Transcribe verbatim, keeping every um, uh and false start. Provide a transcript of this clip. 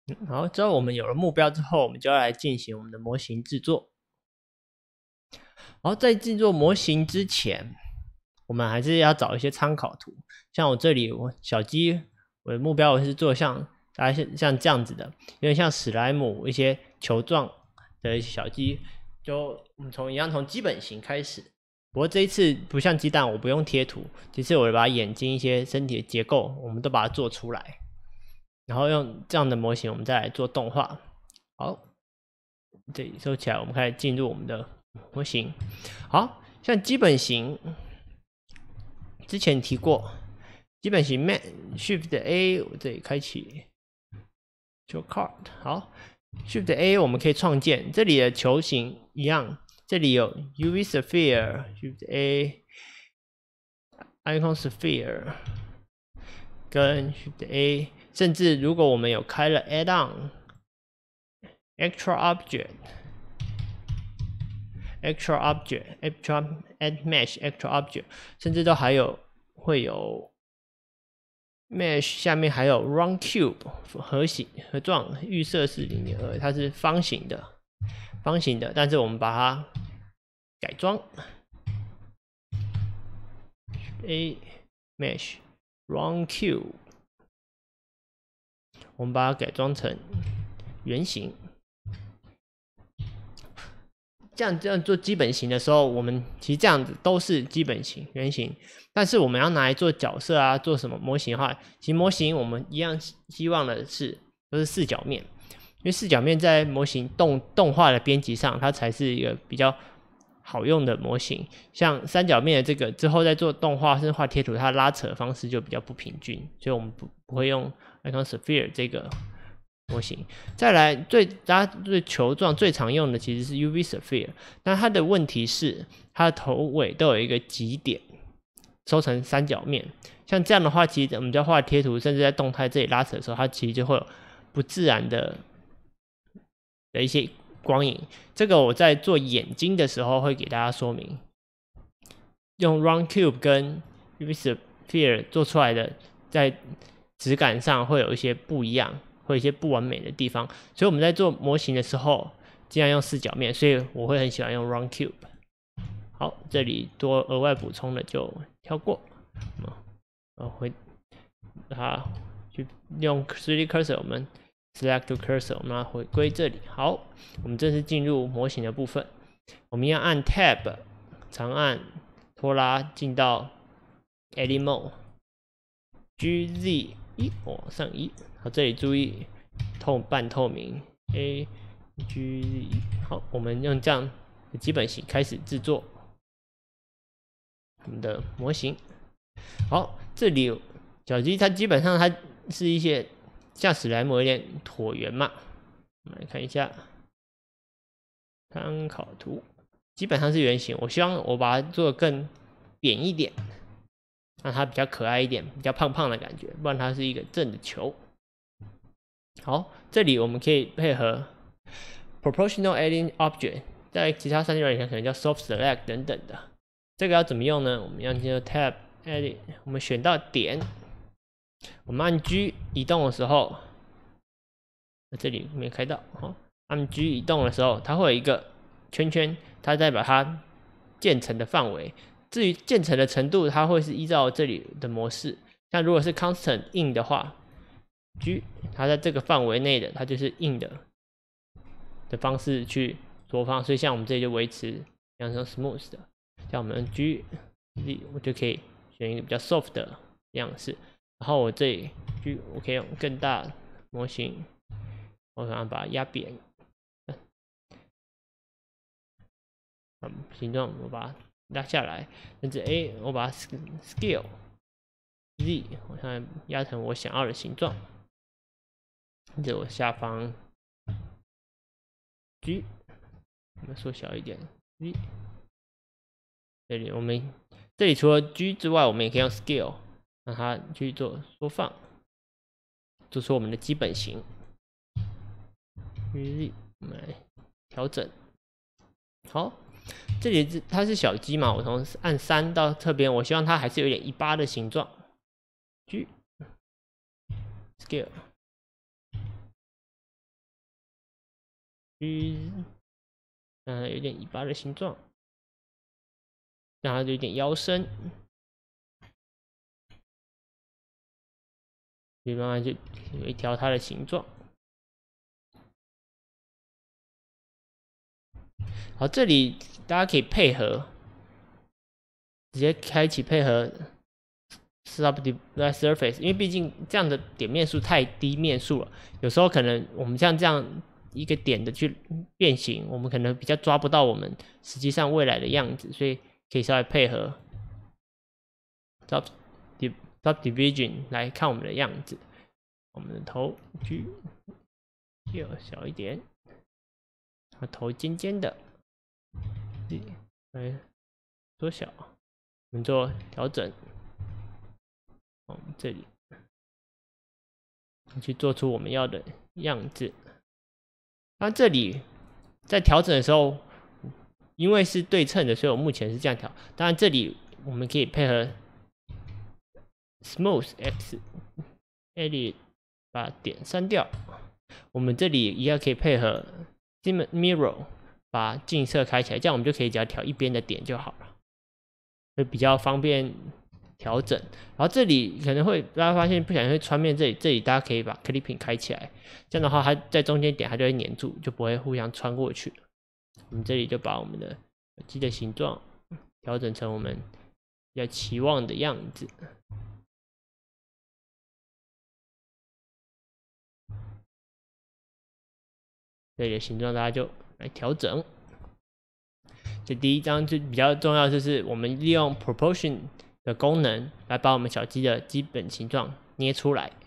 嗯，好，之后我们有了目标之后，我们就要来进行我们的模型制作。然后在制作模型之前，我们还是要找一些参考图。像我这里，我小鸡，我的目标我是做像大概像像这样子的，有点像史莱姆一些球状的小鸡。就我们从一样从基本型开始。不过这一次不像鸡蛋，我不用贴图，这次我把眼睛一些身体的结构，我们都把它做出来。然后用这样的模型，我们再来做动画。好，这里收起来，我们开始进入我们的模型。好像基本型之前提过，基本型 Shift A 我这里开启球 card。好 ，Shift A 我们可以创建这里的球形一样，这里有 U V Sphere，Shift A Icon Sphere 跟 Shift A。甚至如果我们有开了 Add On、Extra Object、Extra Object、Extra Add Mesh、Extra Object， 甚至都还有会有 Mesh 下面还有 Round Cube 核形核状预设是零点二，它是方形的，方形的，但是我们把它改装 A Mesh Round Cube。我们把它改装成圆形，这样这样做基本型的时候，我们其实这样子都是基本型圆形。但是我们要拿来做角色啊，做什么模型的话，其实模型我们一样希望的是都是四角面，因为四角面在模型动动画的编辑上，它才是一个比较好用的模型。像三角面的这个之后再做动画甚至画贴图，它拉扯的方式就比较不平均，所以我们不不会用 Icon Sphere 这个模型。再来最大家最球状最常用的其实是 U V Sphere， 但它的问题是它的头尾都有一个极点，收成三角面。像这样的话，其实我们在画贴图，甚至在动态这里拉扯的时候，它其实就会有不自然的的一些光影。这个我在做眼睛的时候会给大家说明，用 Round Cube 跟 U V Sphere 做出来的，在质感上会有一些不一样，会有一些不完美的地方。所以我们在做模型的时候，尽量用四角面，所以我会很喜欢用 Round Cube。好，这里多额外补充的就跳过。呃，回它去用 三 D Cursor， 我们 Select to Cursor， 我们来回归这里。好，我们正式进入模型的部分。我们要按 Tab 长按拖拉进到 Edit Mode，G Z 一往上移。好，这里注意透半透明 A G Z。好，我们用这样的基本型开始制作我们的模型。好，这里小鸡它基本上它是一些像史莱姆有点椭圆嘛，我们来看一下参考图，基本上是圆形。我希望我把它做得更扁一点，让它比较可爱一点，比较胖胖的感觉，不然它是一个正的球。好，这里我们可以配合 Proportional Adding Object， 在其他三 D 软件可能叫 Soft Select 等等的。这个要怎么用呢？我们要进入 Tab Edit， 我们选到点，我们按 G 移动的时候，这里没开到，好，按 G 移动的时候，它会有一个圈圈，它代表它建成的范围。至于建成的程度，它会是依照这里的模式。像如果是 Constant In 的话 ，G 它在这个范围内的，它就是 In 的的方式去缩放。所以像我们这里就维持像成 Smooth 的。像我们 G， 我就可以选一个比较 soft 的样式，然后我这里 G 我可以用更大模型，我想要把它压扁，嗯，形状我把它拉下来，甚至 A 我把它 Scale Z 我想压成我想要的形状，甚至我下方 G 我们缩小一点 Z。这里我们这里除了 G 之外，我们也可以用 Scale 让它去做缩放，做出我们的基本型。我们来调整。好，这里它是小鸡嘛，我从按三到侧边，我希望它还是有点一八的形状。G Scale 去让它有点尾巴的形状，让它有点腰身，就慢慢就有一条它的形状。好，这里大家可以配合，直接开启配合 Subdivide Surface， 因为毕竟这样的点面数太低面数了，有时候可能我们像这样一个点的去变形，我们可能比较抓不到我们实际上未来的样子，所以可以稍微配合 Subdivision 来看我们的样子。我们的头去又小一点，它头尖尖的，来缩小，我们做调整。我们这里去做出我们要的样子。那这里在调整的时候，因为是对称的，所以我目前是这样调。当然，这里我们可以配合 Smooth X Edit 把点删掉。我们这里一样可以配合 Mirror 把近色开起来，这样我们就可以只要调一边的点就好了，会比较方便调整。然后这里可能会大家发现不小心会穿面，这里这里大家可以把 Clipping 开起来，这样的话它在中间点它就会黏住，就不会互相穿过去。我们这里就把我们的耳机的形状调整成我们比较期望的样子。这里的形状大家就来调整。这第一张就比较重要，就是我们利用 Proportion 的功能来把我们小鸡的基本形状捏出来。